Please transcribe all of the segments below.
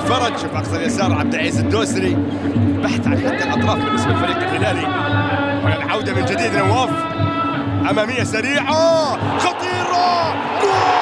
فرج. شوف اقصى اليسار عبد العزيز الدوسري، بحث عن حتى الاطراف بالنسبه للفريق الهلالي. والعوده من جديد نواف، اماميه سريعه خطيره، جول!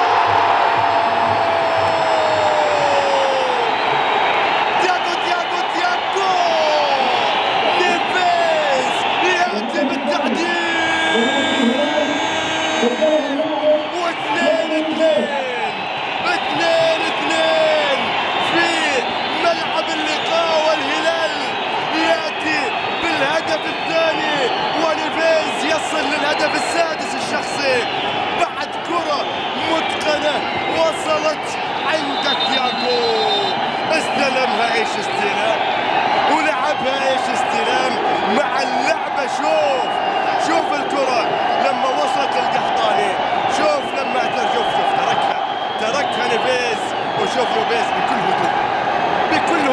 الهدف السادس الشخصي بعد كرة متقنة وصلت عندك تياغو، استلمها ايش استلام ولعبها ايش استلام مع اللعبة. شوف الكرة لما وصلت للقحطاني، شوف لما شوف تركها نيفيز، وشوف نيفيز بكل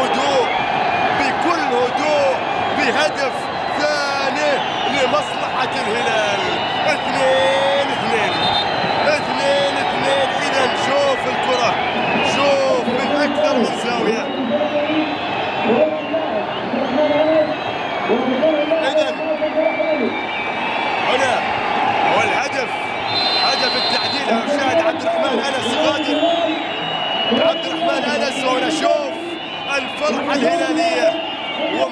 هدوء بهدف ثاني لمصلحة الهلال. 2-2. إذا شوف الكرة، شوف من أكثر من زاوية. إذا هنا هو الهدف، هدف التعديل. شاهد عبد الرحمن أنس غادر، عبد الرحمن أنس، وهنا شوف الفرحة الهلالية.